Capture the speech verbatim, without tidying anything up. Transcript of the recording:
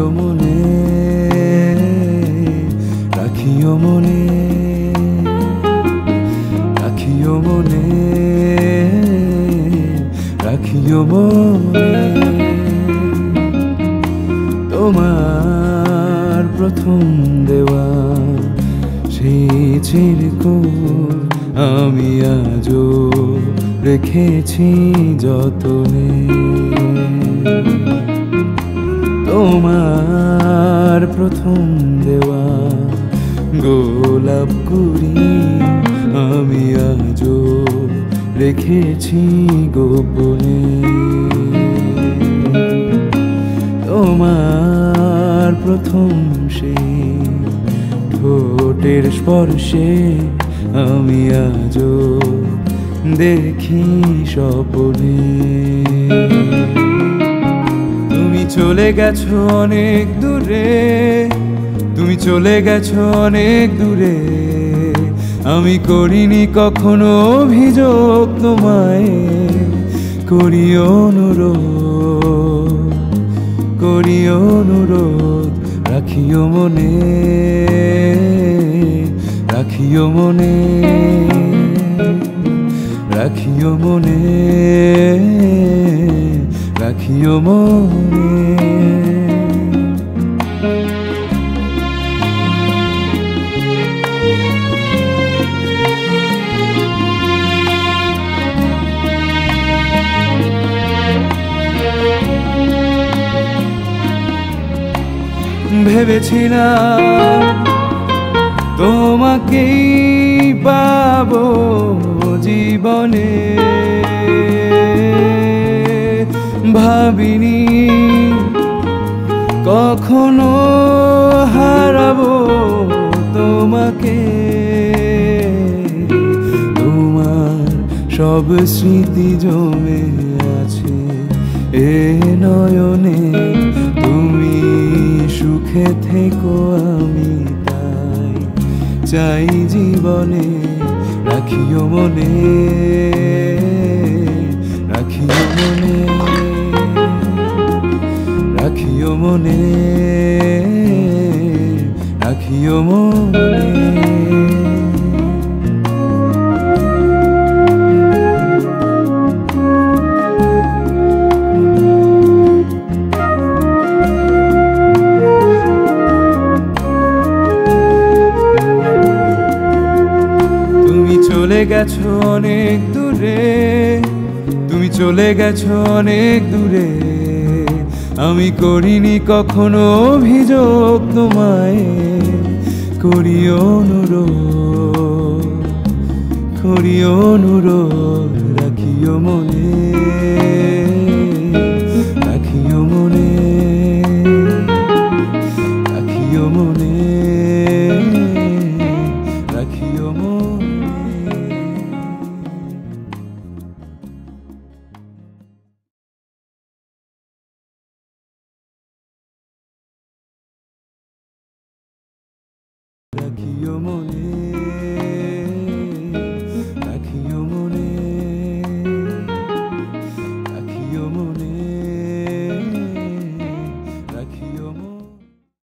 মনে, রাখিও মনে, রাখিও মনে, রাখিও মনে। তোমার প্রথম দেওয়া সেই চিরকুট আমি আজও রেখেছি যতনে। তোমার প্রথম দেওয়া গোলাপ কুড়ি আমি আজও রেখেছি গোপনে। তোমার প্রথম সেই ঠোঁটের স্পর্শে আমি আজও দেখি স্বপ্নে। তুমি চলে গেছো অনেক দূরে, তুমি চলে গেছো অনেক দূরে, আমি করিনি কখনো অভিযোগ তোমায়, করি অনুরোধ, করি অনুরোধ। রাখিও মনে, রাখিও মনে, রাখিও মনে, রাখিও মনে। ভেবেছিলাম তোমাকেই পাবো জীবনে, ভাবিনি কখনো হারাবো তোমাকে। তোমার সব স্মৃতি জমে আছে এ নয়নে, তুমি সুখে থেকো আমি তাই চাই জীবনে। রাখিও মনে, রাখিও মনে, রাখিও মনে, রাখিও মনে। চলে গেছো অনেক দূরে, তুমি চলে গেছো অনেক দূরে, আমি করিনি কখনো অভিযোগ তোমায়, করি অনুরোধ, করি অনুরোধ। রাখিও মনে, রাখিও মনে, রাখিও মনে, রাখিও মনে। রাখিও মনে।